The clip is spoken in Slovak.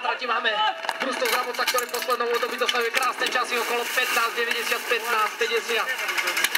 trati máme Brustov Závodca, ktoré v poslednom období dostavujú krásne časy okolo 15, 90, 15, 50.